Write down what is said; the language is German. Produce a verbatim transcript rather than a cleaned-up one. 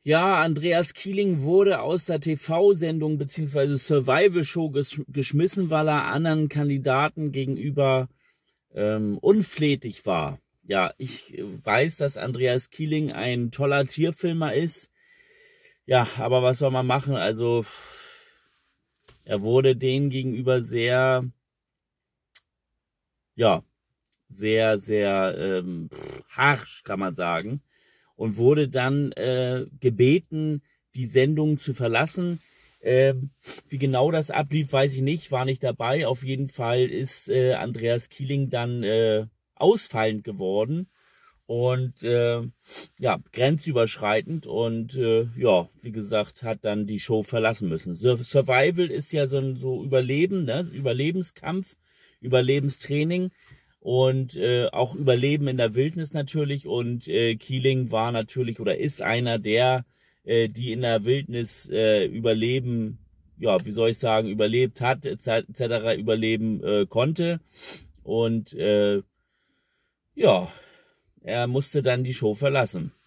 Ja, Andreas Kieling wurde aus der T V-Sendung bzw. Survival-Show gesch geschmissen, weil er anderen Kandidaten gegenüber ähm, unflätig war. Ja, ich weiß, dass Andreas Kieling ein toller Tierfilmer ist. Ja, aber was soll man machen? Also, er wurde denen gegenüber sehr, ja, sehr, sehr ähm, harsch, kann man sagen. Und wurde dann äh, gebeten, die Sendung zu verlassen. Ähm, wie genau das ablief, weiß ich nicht, war nicht dabei. Auf jeden Fall ist äh, Andreas Kieling dann äh, ausfallend geworden und äh, ja, grenzüberschreitend und äh, ja, wie gesagt, hat dann die Show verlassen müssen. Sur Survival ist ja so ein so Überleben, ne? Überlebenskampf, Überlebenstraining. Und äh, auch Überleben in der Wildnis natürlich. Und äh, Kieling war natürlich oder ist einer der, äh, die in der Wildnis äh, überleben, ja, wie soll ich sagen, überlebt hat, et cetera, überleben äh, konnte. Und äh, ja, er musste dann die Show verlassen.